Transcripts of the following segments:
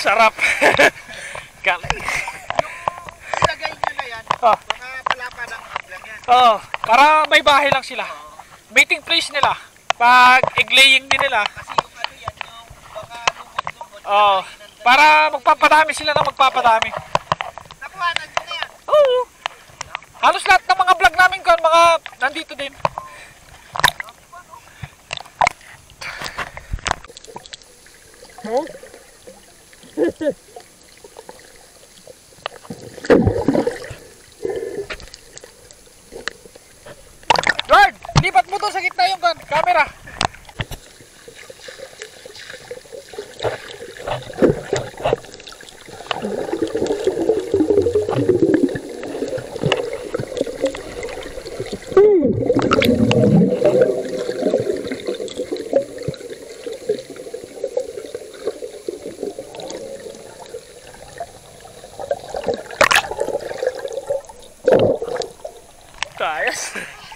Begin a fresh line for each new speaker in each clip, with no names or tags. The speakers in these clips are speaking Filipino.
Sarap. Galing.
Ilagay nyo na yan.
Oh.
Mga palapa ng lang yan.
Oh, para may bahay lang sila. Mating place nila. Pag egg-laying din nila.
Kasi yung ano yan, yung baka lumot-lumot.
Oh, para magpapadami sila na magpapadami.
Nakuhanan nyo na yan.
Oo. Halos lahat ng mga vlog namin kon mga nandito din. Huh? Lord, lipat mo to sa gitna yung camera. Ayos.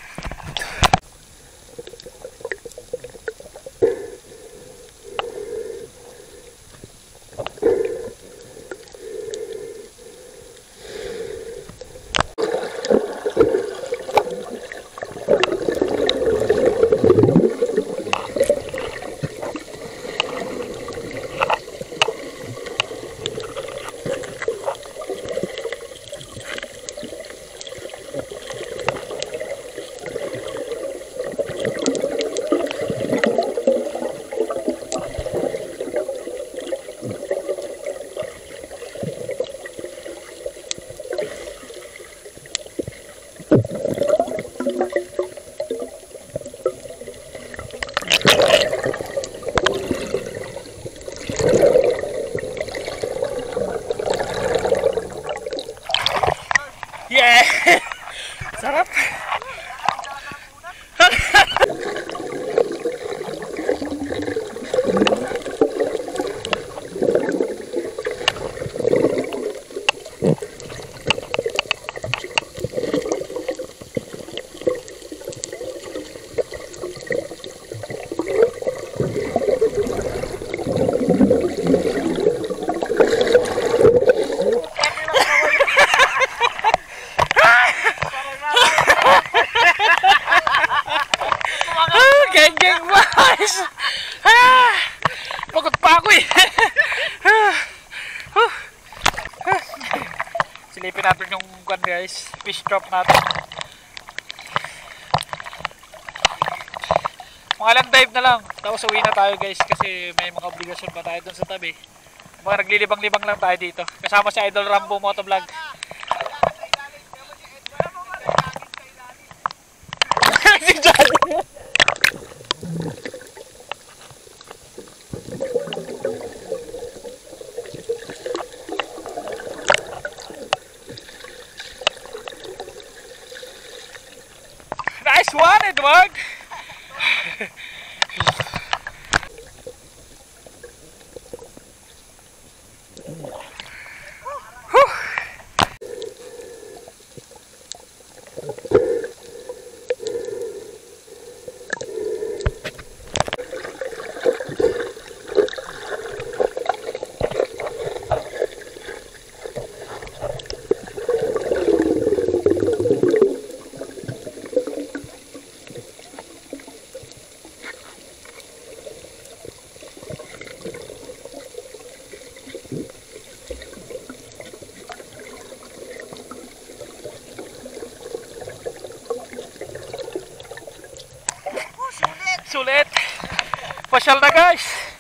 Yeah! Sarap! Geng-geng boys! Pagod pa ako eh! Silipin natin yung guys, fish drop natin. Mga lang dive na lang, tapos uwi na tayo guys kasi may mga obligasyon pa tayo dun sa tabi. Mga naglilibang-libang lang tayo dito. Kasama si Idol Rambo Motovlog. Nice one, Edward! Sulit! Pasyal na guys!